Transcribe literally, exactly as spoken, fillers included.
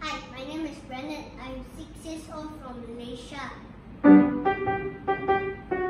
Hi, my name is Brennan. I'm six years old from Malaysia.